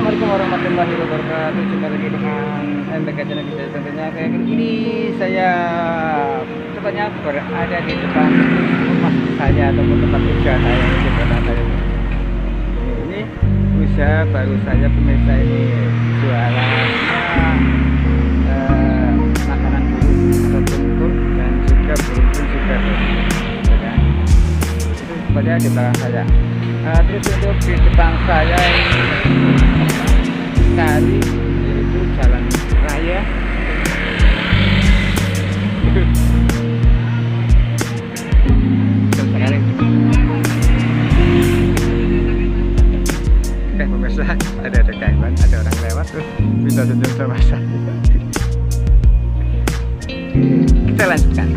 Assalamualaikum warahmatullahi wabarakatuh. Jumpa lagi dengan MBK channel kita. Tentunya kayak gini saya tepatnya berada di depan rumah saya ataupun tempat usaha saya di belakang saya. Ini usaha baru saya pemirsa, ini jualannya makanan burung atau tuntur dan juga burung pun juga kan. Itu tepatnya di belakang saya. Terus untuk di depan saya ini tadi yaitu jalan raya. Terus sekali. Pemirsa, ada gangguan, ada orang lewat terus bisa tunjuk sama saya. Kita lanjutkan.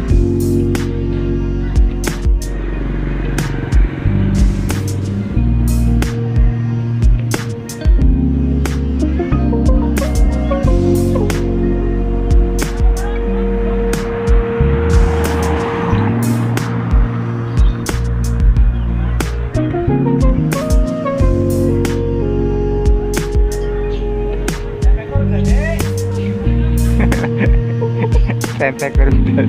Tempe kerudung.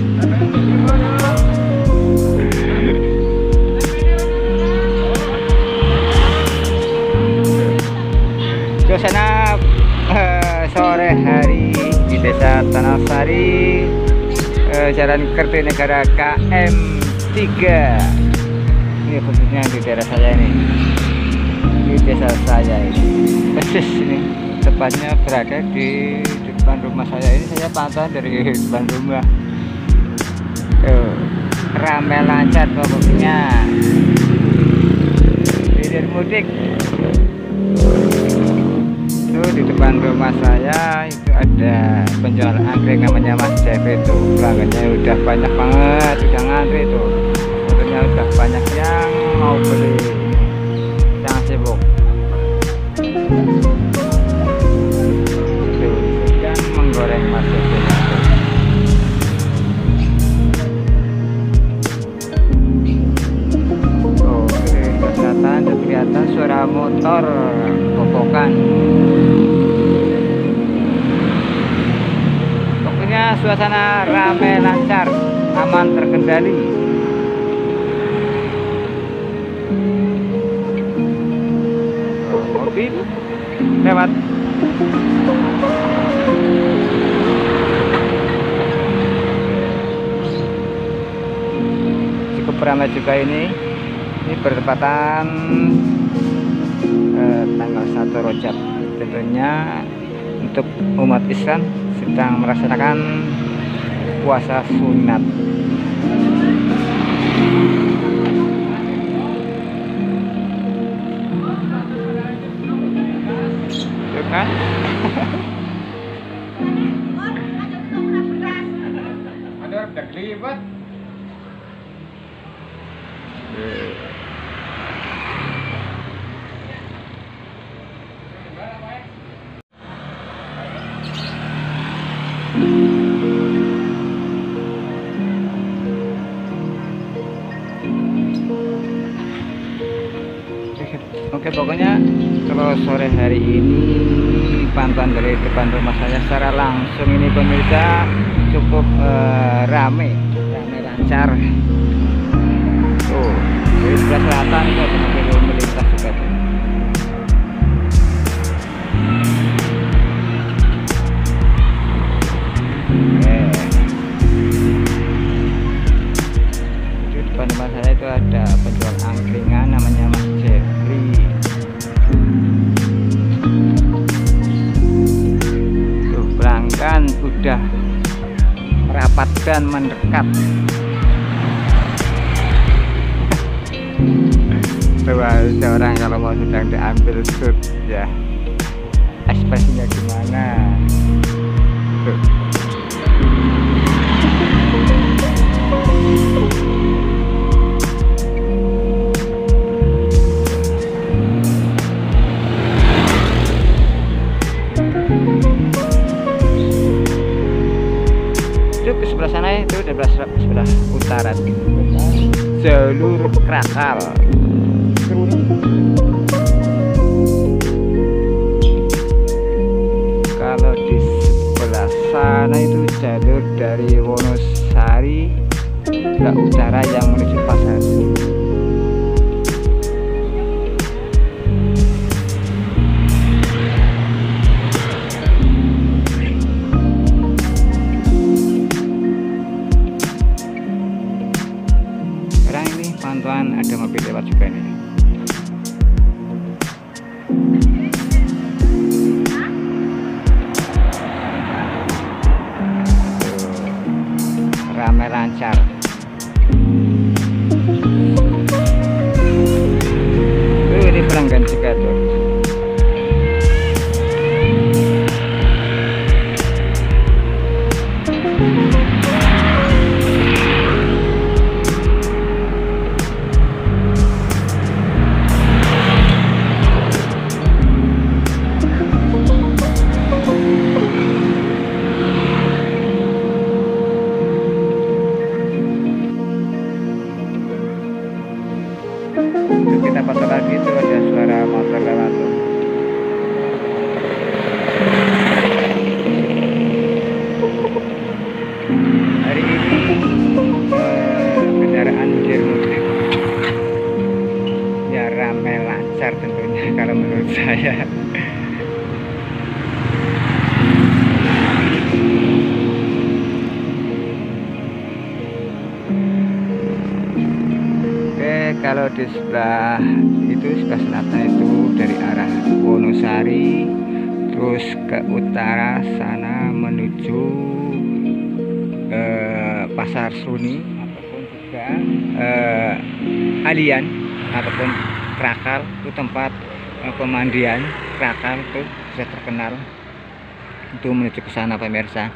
Suasana sore hari di Desa Tanahsari, Jalan Kertanegara KM 3. Ini khususnya di daerah saya ini, di desa saya ini. Persis ini tepatnya berada di depan rumah saya ini. Saya pantau dari depan rumah. Ramai lancar pokoknya. Hilir mudik. Itu di depan rumah saya itu ada penjual angkring namanya Mas Jeff. Itu pelanggannya udah banyak banget, udah ngantri itu. Tentunya udah banyak yang mau beli, yang sibuk. Menggoreng masuk ke dalam. Oh, kelihatan, kelihatan suara motor kokokan. Pokoknya suasana ramai lancar, aman terkendali. Oh, mobil lewat. Ramai juga ini bertepatan tanggal 1 Rajab. Tentunya untuk umat Islam sedang merasakan puasa sunat. Tuh kan? Ada orang udah kelibet. Oke, pokoknya kalau sore hari ini pantauan dari depan rumah saya secara langsung ini pemirsa cukup rame lancar. Tuh, di sebelah selatan itu ada mobil melintas juga tuh. Di depan rumah saya itu ada penjual angkringan namanya Mas Jeffrey. Tuh, pelanggan udah rapat dan mendekat. Seorang kalau mau sedang diambil shoot ya, ekspresinya gimana tuh. Itu ke sebelah sana itu sebelah utara jalur Krakal. sana itu jalur dari Wonosari ke utara yang menuju Pasar. Sekarang ini pantauan ada mobil lewat juga nih. Ramai lancar. Ini pelanggan juga tuh. Kita foto lagi tuh, ada suara motor lewat tuh. Hari ini kendaraan mudik ya ramai lancar tentunya kalau menurut saya. Kalau di sebelah itu, sebelah selatan itu dari arah Wonosari terus ke utara sana menuju Pasar Suni ataupun juga Alian ataupun Krakal, itu tempat pemandian Krakal, itu sudah terkenal, itu menuju ke sana pemirsa.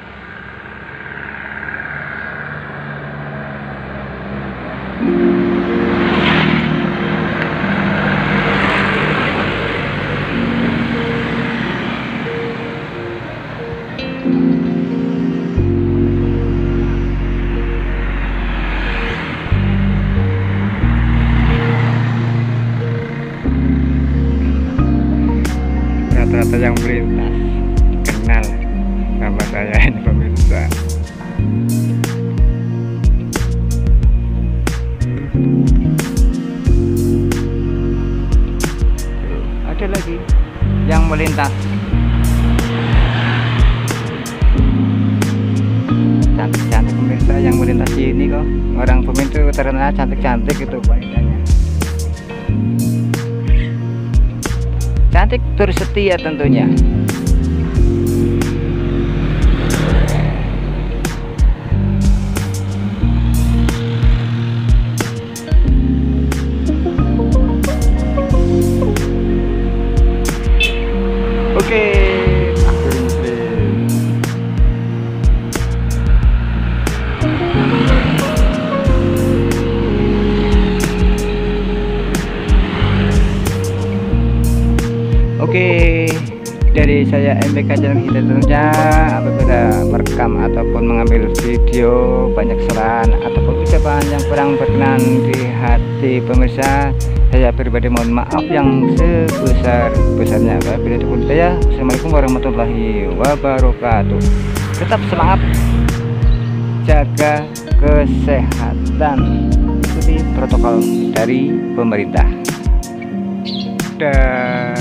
Rata-rata yang melintas kenal sama saya ini pemirsa. Ada lagi yang melintas. Cantik-cantik pemirsa yang melintas ini kok. Orang pemirsa terkenal cantik-cantik itu wanitanya. Cantik terus setia tentunya. Oke, akhir muslim. Oke, dari saya MBK Channel kita tentunya apabila merekam ataupun mengambil video banyak kesalahan ataupun ucapan yang kurang berkenan di hati pemirsa, saya pribadi mohon maaf yang sebesar-besarnya. Wabillahi taufiq hidayah. Assalamualaikum warahmatullahi wabarakatuh. Tetap semangat, jaga kesehatan, ikuti protokol dari pemerintah. Dan